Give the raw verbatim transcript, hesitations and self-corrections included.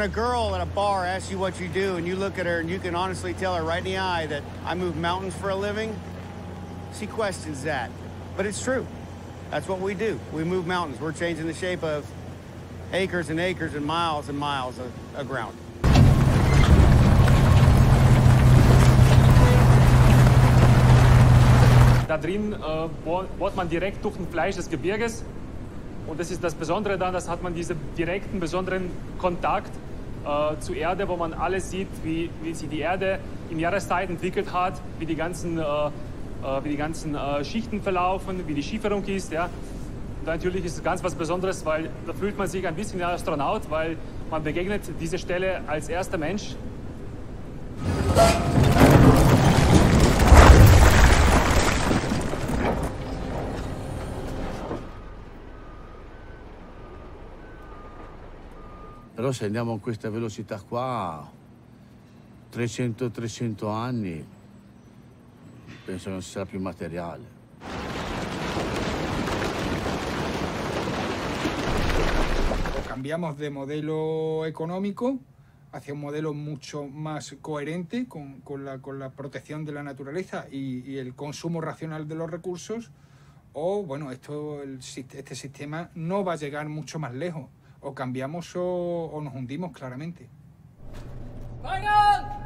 a girl at a bar asks you what you do and you look at her and you can honestly tell her right in the eye that I move mountains for a living, she questions that. But it's true. That's what we do. We move mountains. We're changing the shape of acres and acres and miles and miles of, of ground. Da drin äh, bohrt man direkt durch den Fleisch des Gebirges. Und das ist das Besondere daran, dass hat man diesen direkten, besonderen Kontakt äh, zur Erde, wo man alles sieht, wie, wie sich die Erde in Jahreszeit entwickelt hat, wie die ganzen, äh, wie die ganzen äh, Schichten verlaufen, wie die Schieferung ist. Ja. Und natürlich ist es ganz was Besonderes, weil da fühlt man sich ein bisschen wie ein Astronaut, weil man begegnet diese Stelle als erster Mensch. Però se andiamo a questa velocità qua, trecento trecento anni, penso non ci sarà più materiale. O cambiamos de modelo económico hacia un modelo mucho más coherente con, con, la, con la protección de la naturaleza y, y el consumo racional de los recursos, o bueno, esto, el, este sistema no va a llegar mucho más lejos. O cambiamos o, o nos hundimos claramente. ¡Vayan!